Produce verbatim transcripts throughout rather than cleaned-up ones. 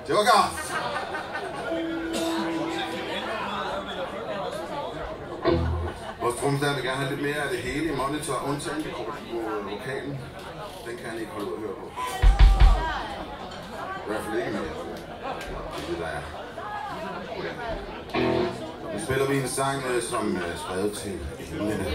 Det var godt. Vores trommeslager vil gerne have lidt mere af det hele i monitor, undtagen det på vokalen. Den kan han ikke holde ud at høre på. I hvert fald ikke mere. Det er det, der er. Nu spiller vi en sang, som er skrevet til englene.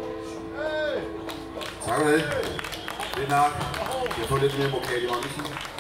Tak for det. Det er nok. Jeg får lidt mere vokal i hånden.